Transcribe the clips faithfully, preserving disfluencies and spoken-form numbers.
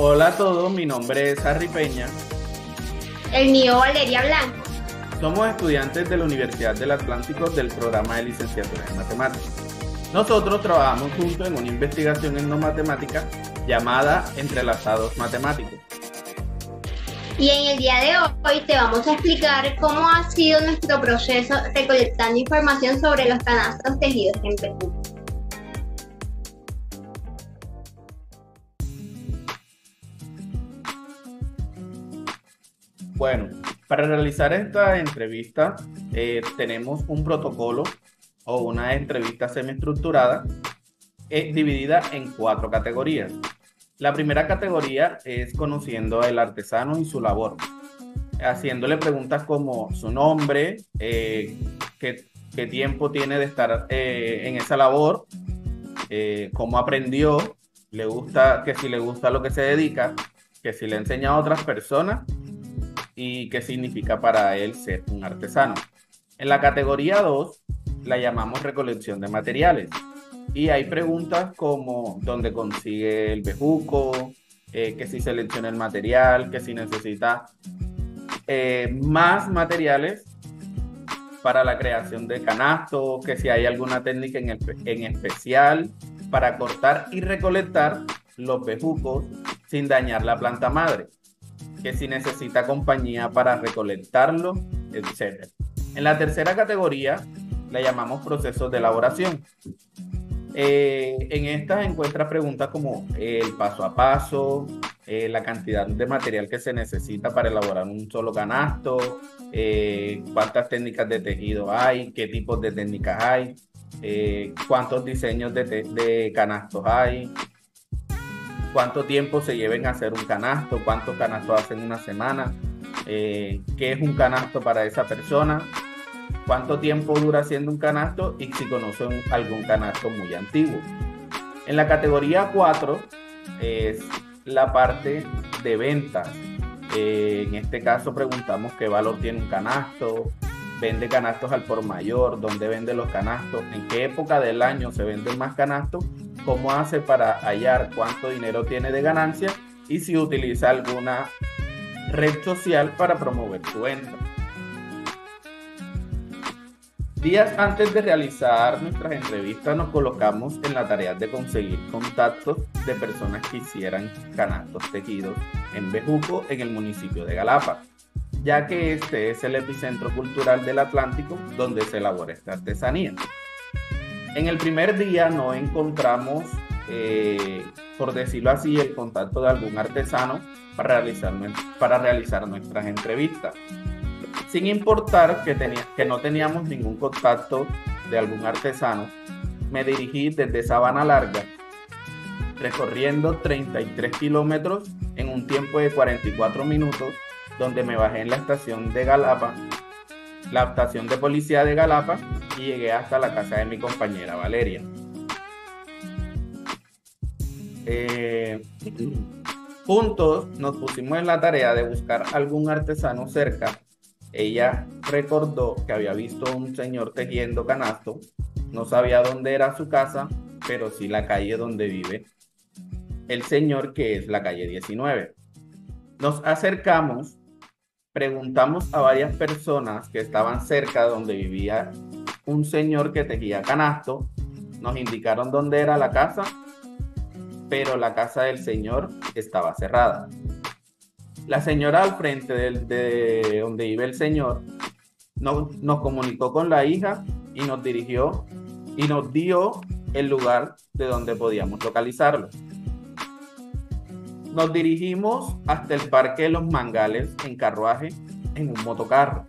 Hola a todos, mi nombre es Harry Peña. El mío, Valeria Blanco. Somos estudiantes de la Universidad del Atlántico del programa de licenciatura en matemáticas. Nosotros trabajamos juntos en una investigación en no matemática llamada Entrelazados Matemáticos. Y en el día de hoy te vamos a explicar cómo ha sido nuestro proceso recolectando información sobre los canastos tejidos en Perú. Bueno, para realizar esta entrevista eh, tenemos un protocolo o una entrevista semiestructurada eh, dividida en cuatro categorías. La primera categoría es conociendo al artesano y su labor, haciéndole preguntas como su nombre, eh, qué, qué tiempo tiene de estar eh, en esa labor, eh, cómo aprendió, le gusta, que si le gusta lo que se dedica, que si le ha enseñado a otras personas y qué significa para él ser un artesano. En la categoría dos la llamamos recolección de materiales. Y hay preguntas como dónde consigue el bejuco, eh, que si selecciona el material, que si necesita eh, más materiales para la creación de canastos, que si hay alguna técnica en, el, en especial para cortar y recolectar los bejucos sin dañar la planta madre, que si necesita compañía para recolectarlo, etcétera. En la tercera categoría la llamamos procesos de elaboración. Eh, en estas encuentra preguntas como eh, el paso a paso, eh, la cantidad de material que se necesita para elaborar un solo canasto, eh, cuántas técnicas de tejido hay, qué tipos de técnicas hay, eh, cuántos diseños de, de canastos hay, cuánto tiempo se lleva en hacer un canasto, cuántos canastos hacen una semana, eh, qué es un canasto para esa persona, cuánto tiempo dura haciendo un canasto y si conocen algún canasto muy antiguo. En la categoría cuatro es la parte de ventas. Eh, en este caso preguntamos qué valor tiene un canasto, vende canastos al por mayor, dónde vende los canastos, en qué época del año se venden más canastos, cómo hace para hallar cuánto dinero tiene de ganancia y si utiliza alguna red social para promover su venta. Días antes de realizar nuestras entrevistas nos colocamos en la tarea de conseguir contactos de personas que hicieran canastos tejidos en bejuco en el municipio de Galapa, ya que este es el epicentro cultural del Atlántico donde se elabora esta artesanía. En el primer día no encontramos, eh, por decirlo así, el contacto de algún artesano para realizar, para realizar nuestras entrevistas. Sin importar que, tenía, que no teníamos ningún contacto de algún artesano, me dirigí desde Sabana Larga, recorriendo treinta y tres kilómetros en un tiempo de cuarenta y cuatro minutos, donde me bajé en la estación de Galapa, la estación de policía de Galapa, y llegué hasta la casa de mi compañera Valeria. Eh, juntos nos pusimos en la tarea de buscar algún artesano cerca. Ella recordó que había visto un señor tejiendo canasto, no sabía dónde era su casa, pero sí la calle donde vive el señor, que es la calle diecinueve. Nos acercamos, preguntamos a varias personas que estaban cerca de donde vivía un señor que tejía canasto, nos indicaron dónde era la casa, pero la casa del señor estaba cerrada. La señora al frente de, de donde vive el señor nos, nos comunicó con la hija y nos dirigió y nos dio el lugar de donde podíamos localizarlo. Nos dirigimos hasta el Parque de los Mangales en carruaje en un motocarro.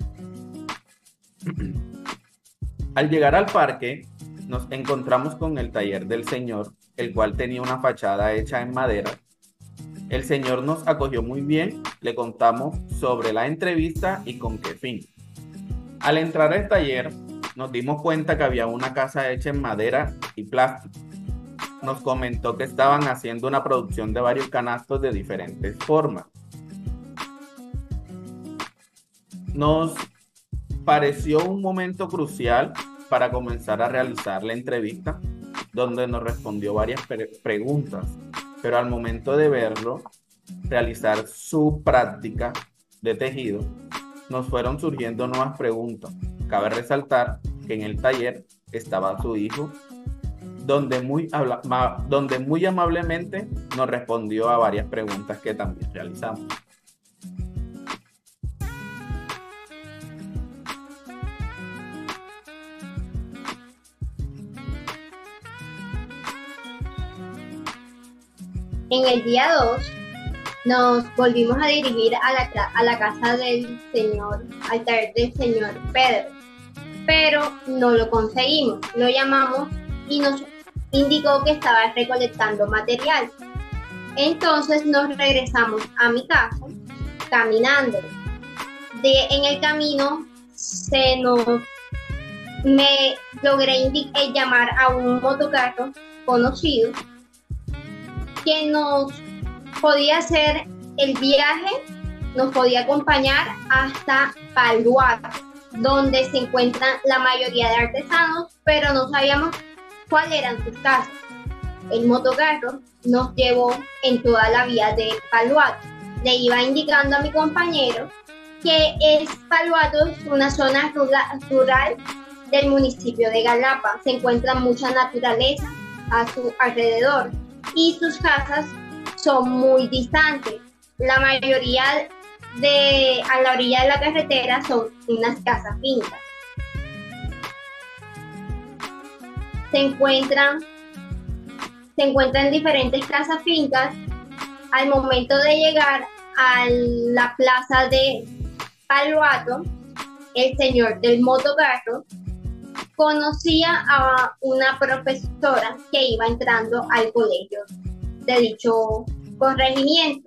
Al llegar al parque nos encontramos con el taller del señor, el cual tenía una fachada hecha en madera. El señor nos acogió muy bien, le contamos sobre la entrevista y con qué fin. Al entrar al taller, nos dimos cuenta que había una casa hecha en madera y plástico. Nos comentó que estaban haciendo una producción de varios canastos de diferentes formas. Nos pareció un momento crucial para comenzar a realizar la entrevista, donde nos respondió varias pre- preguntas, pero al momento de verlo, realizar su práctica de tejido, nos fueron surgiendo nuevas preguntas. Cabe resaltar que en el taller estaba su hijo, donde muy, habla, ma, donde muy amablemente nos respondió a varias preguntas que también realizamos. En el día dos nos volvimos a dirigir a la, a la casa del señor, al taller del señor Pedro, pero no lo conseguimos. Lo llamamos y nos indicó que estaba recolectando material. Entonces nos regresamos a mi casa caminando. De, en el camino se nos me logré llamar a un motocarro conocido que nos podía hacer el viaje, nos podía acompañar hasta Paluato, donde se encuentran la mayoría de artesanos, pero no sabíamos cuáles eran sus casas. El motocarro nos llevó en toda la vía de Paluato. Le iba indicando a mi compañero que es Paluato es una zona rural del municipio de Galapa. Se encuentra mucha naturaleza a su alrededor y sus casas son muy distantes. La mayoría de a la orilla de la carretera son unas casas fincas. Se encuentran, se encuentran diferentes casas fincas. Al momento de llegar a la plaza de Paluato, el señor del motocarro conocía a una profesora que iba entrando al colegio de dicho corregimiento.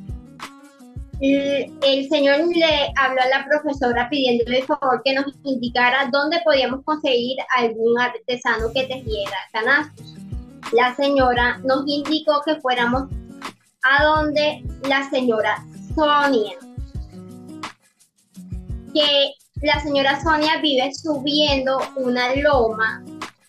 El, el señor le habló a la profesora pidiéndole el favor que nos indicara dónde podíamos conseguir algún artesano que tejiera canastos. La señora nos indicó que fuéramos a donde la señora Sonia, que la señora Sonia vive subiendo una loma,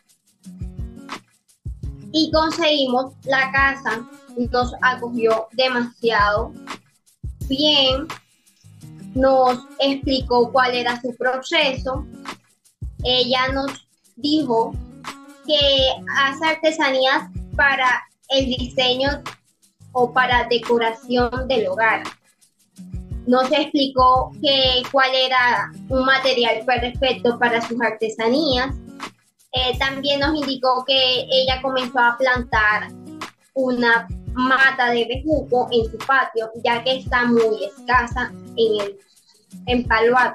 y conseguimos la casa. Nos acogió demasiado bien, nos explicó cuál era su proceso. Ella nos dijo que hace artesanías para el diseño o para decoración del hogar. Nos explicó que cuál era un material perfecto para sus artesanías. Eh, también nos indicó que ella comenzó a plantar una mata de bejuco en su patio, ya que está muy escasa en, el, en Paluato.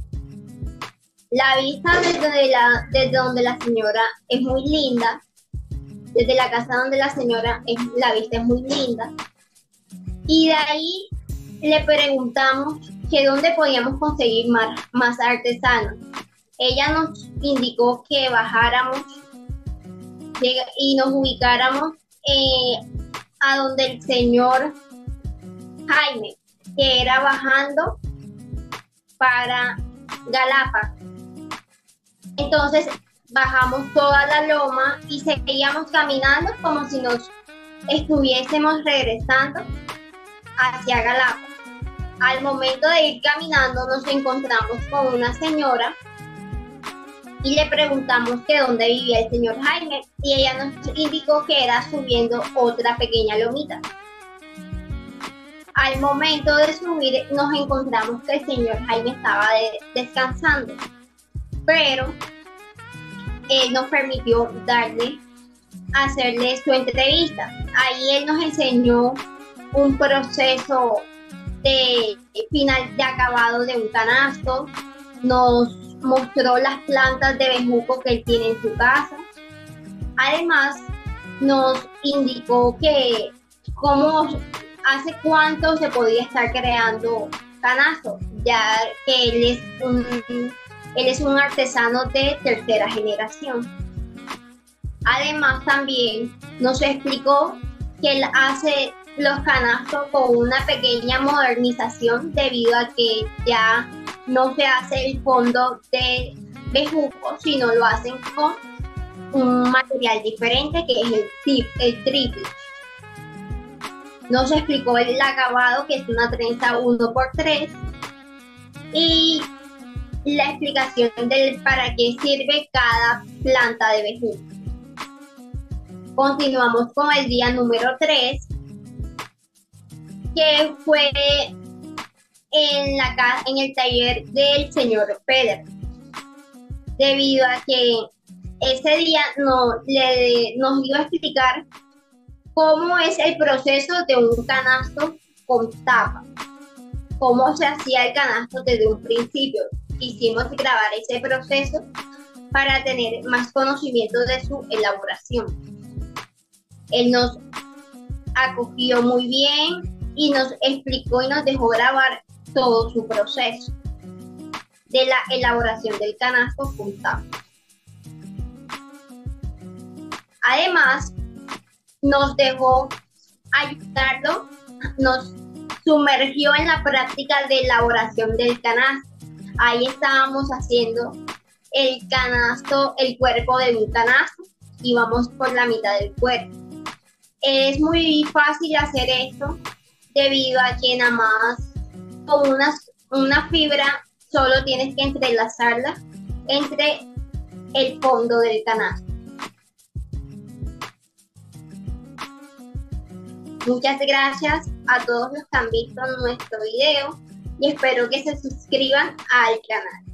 La vista desde, la, desde donde la señora es muy linda, desde la casa donde la señora es, la vista es muy linda, y de ahí le preguntamos que dónde podíamos conseguir más, más artesanos. Ella nos indicó que bajáramos y nos ubicáramos eh, a donde el señor Jaime, que era bajando para Galapa. Entonces bajamos toda la loma y seguíamos caminando como si nos estuviésemos regresando hacia Galapa. Al momento de ir caminando nos encontramos con una señora y le preguntamos que dónde vivía el señor Jaime, y ella nos indicó que era subiendo otra pequeña lomita. Al momento de subir nos encontramos que el señor Jaime estaba de, descansando, pero él nos permitió darle, hacerle su entrevista. Ahí él nos enseñó un proceso de final de acabado de un canasto, nos mostró las plantas de bejuco que él tiene en su casa. Además, nos indicó que cómo, hace cuánto se podía estar creando canastos, ya que él es un, él es un artesano de tercera generación. Además, también nos explicó que él hace los canastos con una pequeña modernización debido a que ya no se hace el fondo de bejuco, sino lo hacen con un material diferente que es el, tip, el triple. Nos explicó el acabado, que es una trenza uno por tres, y la explicación del para qué sirve cada planta de bejuco. Continuamos con el día número tres, que fue en, la, en el taller del señor Pedro, debido a que ese día no, le, nos iba a explicar cómo es el proceso de un canasto con tapa, cómo se hacía el canasto desde un principio. Quisimos grabar ese proceso para tener más conocimiento de su elaboración. Él nos acogió muy bien y nos explicó y nos dejó grabar todo su proceso de la elaboración del canasto con tapa. Además, nos dejó ayudarlo, nos sumergió en la práctica de elaboración del canasto. Ahí estábamos haciendo el canasto, el cuerpo de un canasto, y vamos por la mitad del cuerpo. Es muy fácil hacer esto debido a que nada más con una, una fibra solo tienes que entrelazarla entre el fondo del canasto. Muchas gracias a todos los que han visto nuestro video y espero que se suscriban al canal.